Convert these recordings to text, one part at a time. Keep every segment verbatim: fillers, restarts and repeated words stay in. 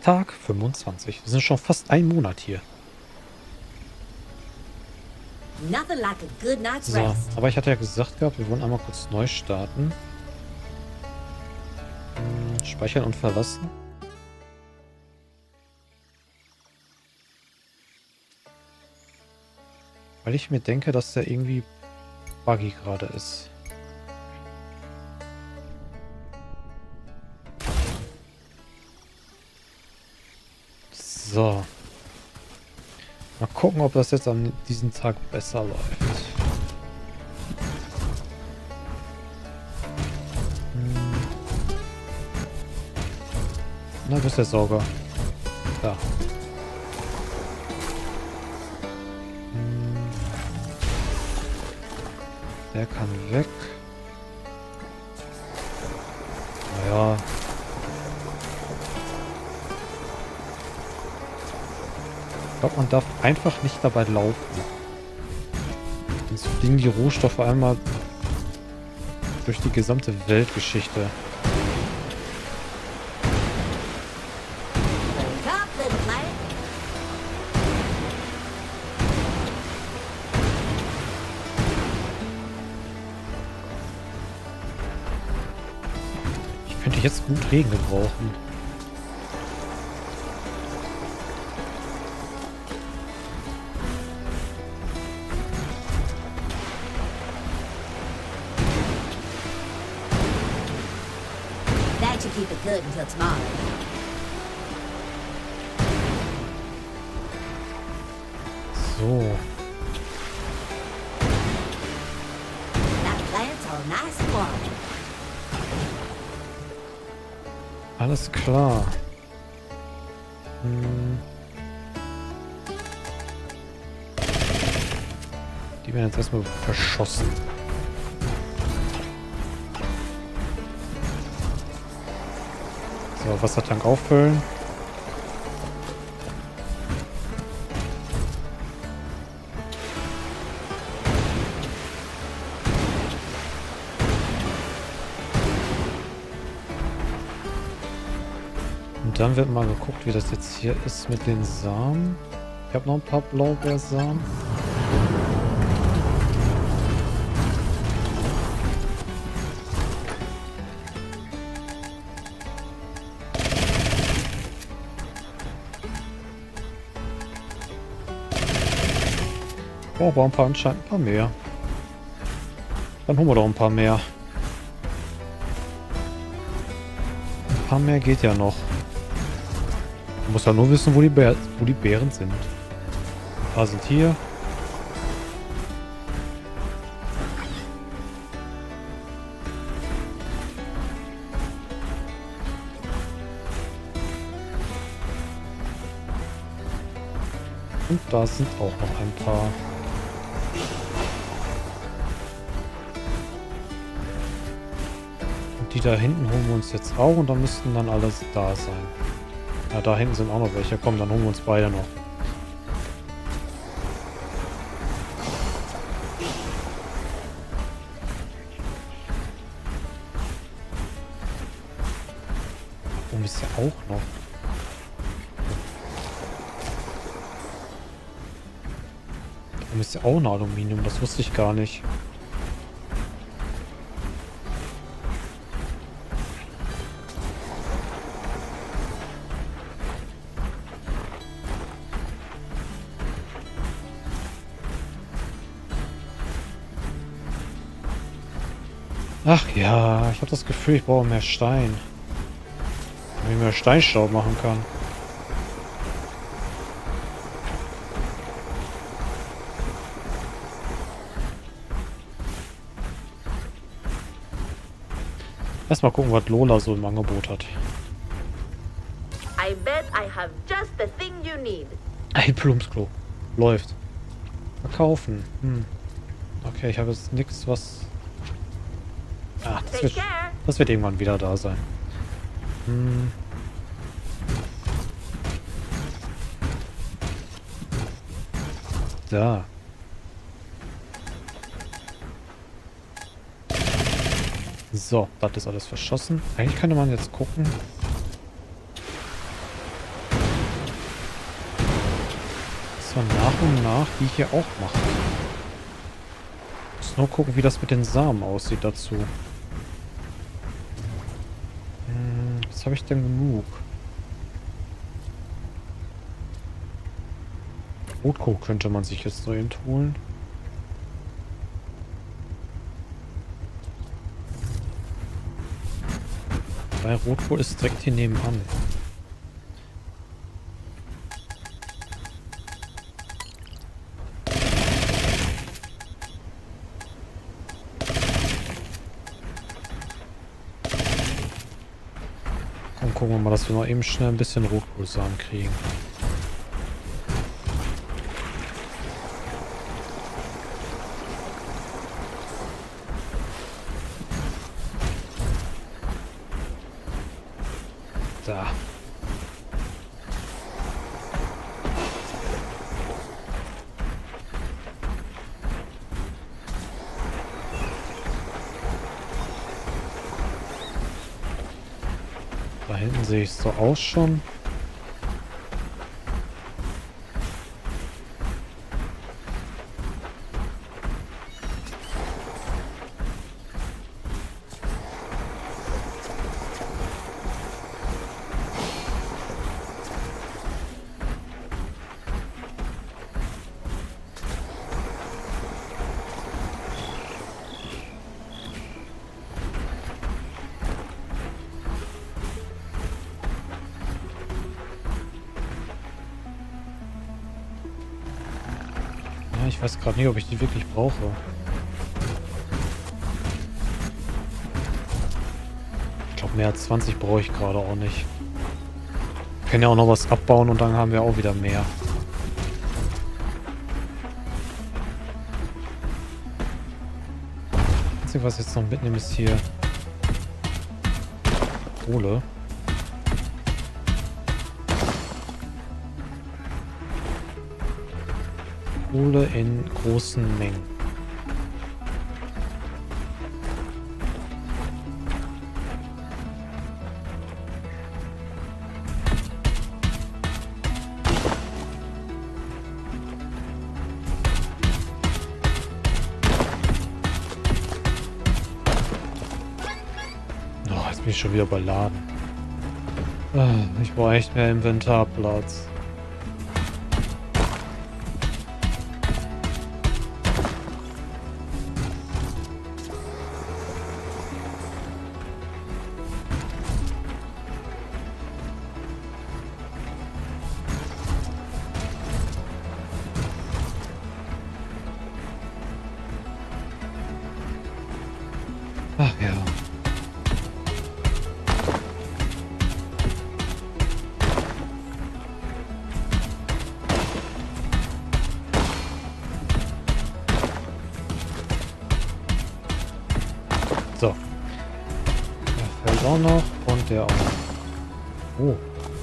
Tag fünfundzwanzig. Wir sind schon fast ein Monat hier. Nothing like a good night's So, rest. aber ich hatte ja gesagt gehabt, wir wollen einmal kurz neu starten. Hm, speichern und verlassen. Weil ich mir denke, dass der irgendwie buggy gerade ist. So. Mal gucken, ob das jetzt an diesem Tag besser läuft. Hm. Na, wo ist der Sauger? Da. Hm. Der kann weg. Naja. Ich glaube, man darf einfach nicht dabei laufen. Sonst fliegen die Rohstoffe einmal durch die gesamte Weltgeschichte. Wake up, little planet. Ich könnte jetzt gut Regen gebrauchen. That should keep it good until tomorrow. So. That plant's all nice and warm. Alles klar. Hm. Die werden jetzt erstmal verschossen. So, Wassertank auffüllen. Und dann wird mal geguckt, wie das jetzt hier ist mit den Samen. Ich habe noch ein paar Blaubeersamen. Oh, aber ein paar anscheinend ein paar mehr. Dann holen wir doch ein paar mehr. Ein paar mehr geht ja noch. Man muss ja nur wissen, wo die, Bär, wo die Beeren sind. Ein paar sind hier. Und da sind auch noch ein paar. Und die da hinten holen wir uns jetzt auch und dann müssten dann alles da sein. Ja, da hinten sind auch noch welche. Komm, dann holen wir uns beide noch. Warum ist ja auch noch? Warum ist ja auch ein Aluminium? Das wusste ich gar nicht. Ach ja, ich habe das Gefühl, ich brauche mehr Stein. Damit ich mehr Steinstaub machen kann. Erstmal gucken, was Lola so im Angebot hat. I bet I have just the thing you need. Ein Plumpsklo. Läuft. Verkaufen. Hm. Okay, ich habe jetzt nichts, was... Ah, das Take wird, care. das wird irgendwann wieder da sein. Hm. Da. So, das ist alles verschossen. Eigentlich könnte man jetzt gucken. zwar nach und nach die hier auch machen. Muss nur gucken, wie das mit den Samen aussieht dazu. Hm, was habe ich denn genug? Rotkohl könnte man sich jetzt noch eben holen. Weil Rotkohl ist direkt hier nebenan. Komm, gucken wir mal, dass wir noch eben schnell ein bisschen Rotkohlsamen kriegen. Da. Da hinten sehe ich es so aus schon. Ich weiß gerade nicht, ob ich die wirklich brauche. Ich glaube, mehr als zwanzig brauche ich gerade auch nicht. Wir können ja auch noch was abbauen und dann haben wir auch wieder mehr. Das Einzige, was ich jetzt noch mitnehme, ist hier Kohle. Kohle in großen Mengen. Oh, jetzt bin ich schon wieder überladen. Ich brauche echt mehr Inventarplatz. Ach ja. So. Der fällt auch noch und der auch noch. Oh.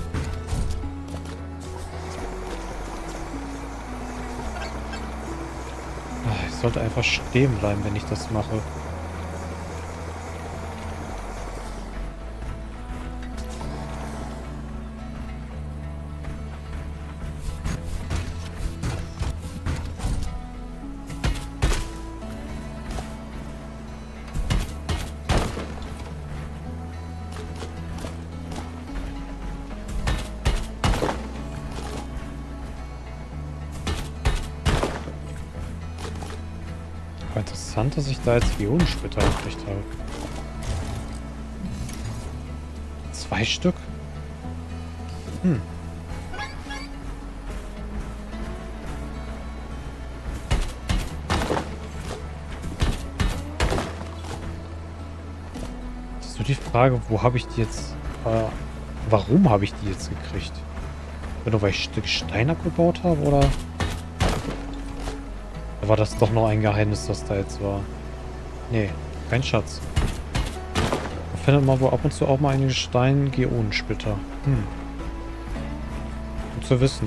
Ich sollte einfach stehen bleiben, wenn ich das mache. Interessant, dass ich da jetzt Ionensplitter gekriegt habe. Zwei Stück? Hm. Das ist nur die Frage, wo habe ich die jetzt... Äh, warum habe ich die jetzt gekriegt? Nur weil ich Stück Stein abgebaut habe, oder... War das doch noch ein Geheimnis, was da jetzt war? Nee, kein Schatz. Man findet mal wohl ab und zu auch mal einen Stein-Geonensplitter. Hm. Gut zu wissen.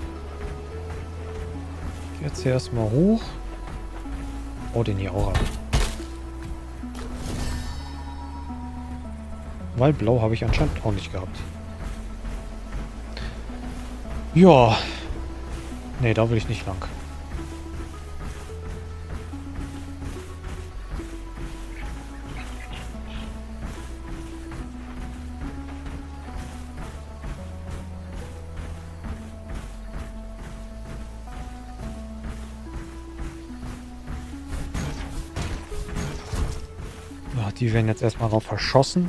Ich geh jetzt hier erstmal hoch. Oh, den hier auch ab. Weil blau habe ich anscheinend auch nicht gehabt. Ja. Nee, da will ich nicht lang. Ja, die werden jetzt erstmal drauf verschossen.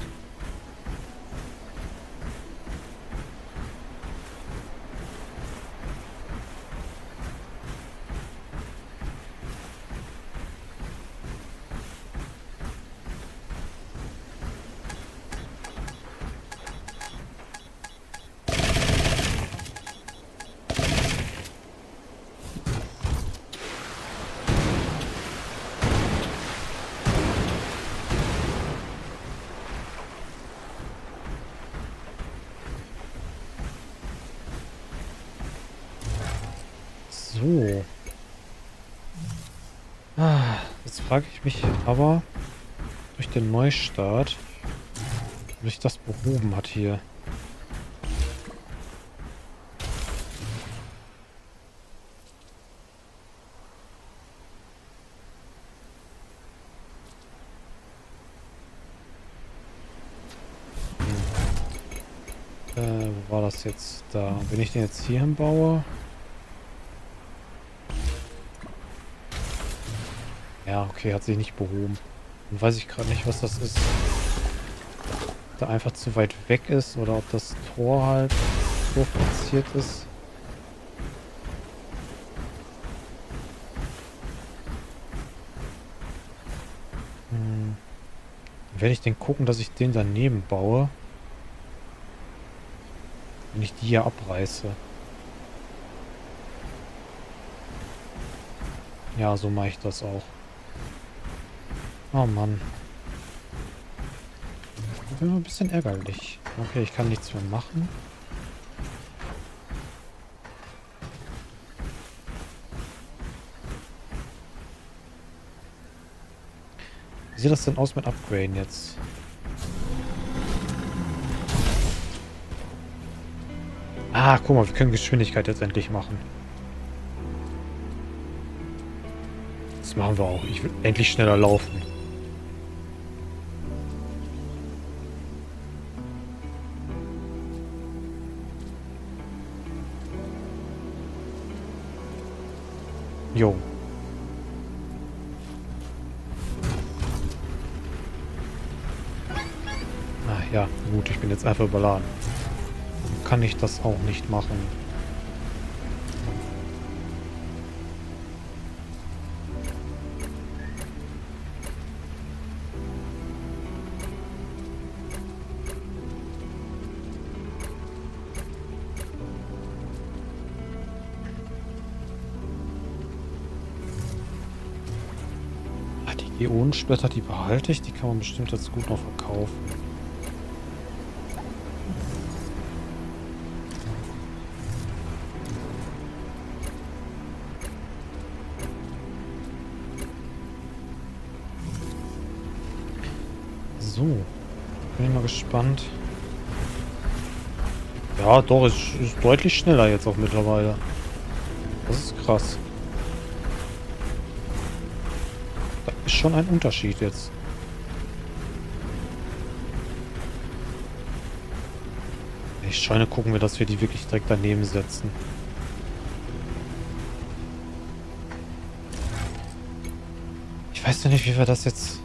So. Ah, jetzt frage ich mich aber durch den Neustart, ob sich das behoben hat hier. Hm. Äh, wo war das jetzt da? Wenn ich den jetzt hier hinbaue... Ja, okay, hat sich nicht behoben. Dann weiß ich gerade nicht, was das ist. Ob da einfach zu weit weg ist oder ob das Tor halt so platziert ist. Hm. Dann werde ich den gucken, dass ich den daneben baue. Wenn ich die hier abreiße. Ja, so mache ich das auch. Oh Mann. Ich bin immer ein bisschen ärgerlich. Okay, ich kann nichts mehr machen. Wie sieht das denn aus mit Upgraden jetzt? Ah, guck mal, wir können Geschwindigkeit jetzt endlich machen. Das machen wir auch. Ich will endlich schneller laufen. Jo. Ah ja, gut, ich bin jetzt einfach überladen. Dann kann ich das auch nicht machen. Ionensplitter, die behalte ich. Die kann man bestimmt jetzt gut noch verkaufen. So. Bin ich mal gespannt. Ja, doch, es ist deutlich schneller jetzt auch mittlerweile. Das ist krass. Ist schon ein Unterschied jetzt. Ich scheine gucken wir, dass wir die wirklich direkt daneben setzen. Ich weiß ja nicht, wie wir das jetzt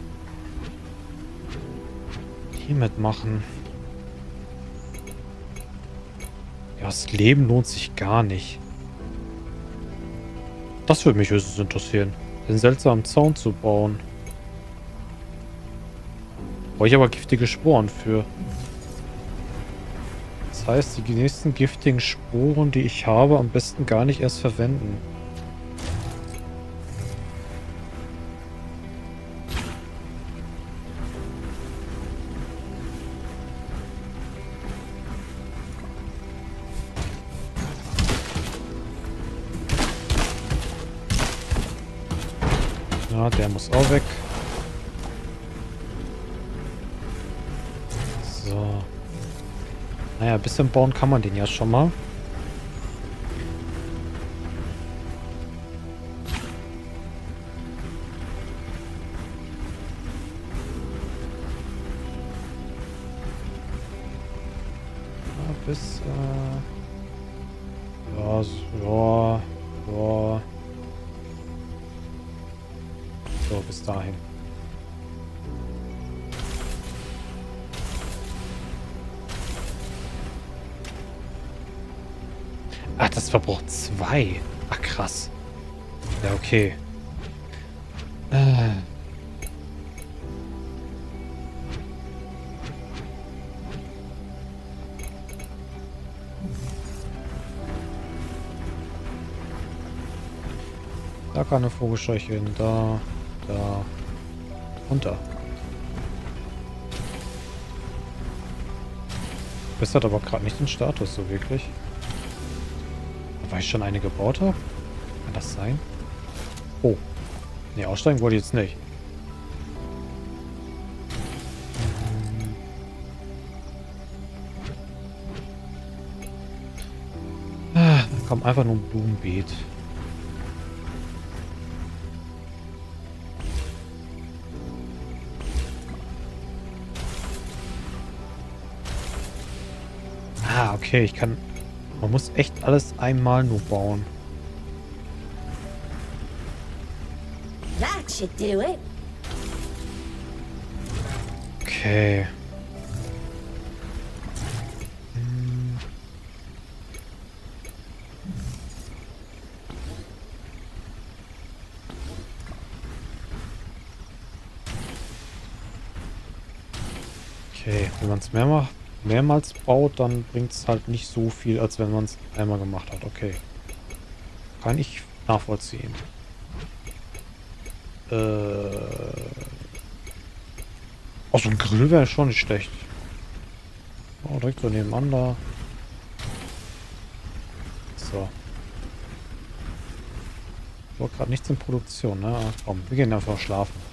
hiermit machen. Ja, das Leben lohnt sich gar nicht. Das würde mich höchstens interessieren. Den seltsamen Zaun zu bauen. Brauche ich aber giftige Sporen für. Das heißt, die nächsten giftigen Sporen, die ich habe, am besten gar nicht erst verwenden. Ja, der muss auch weg. So. Naja, ein bisschen bauen kann man den ja schon mal. Ja, bis, äh... Ja, so, ja, ja. So, bis dahin. Ach, das verbraucht zwei. Ach, krass. Ja, okay. Äh. Da kann eine Vogelscheuche hin. Da, da und da. Das hat aber gerade nicht den Status so wirklich. Weil ich schon eine gebaut habe? Kann das sein? Oh. Ne, aussteigen wollte ich jetzt nicht. Ah, da kommt einfach nur ein Blumenbeet. Ah, okay, ich kann... Man muss echt alles einmal nur bauen. That should do it. Okay. Hm. Okay, wenn man es mehr macht, mehrmals baut, dann bringt es halt nicht so viel, als wenn man es einmal gemacht hat. Okay. Kann ich nachvollziehen. Äh. Oh, so ein Grill wäre schon nicht schlecht. Oh, direkt so nebenan da. So. Ich war gerade nichts in Produktion, ne? Komm, wir gehen einfach schlafen.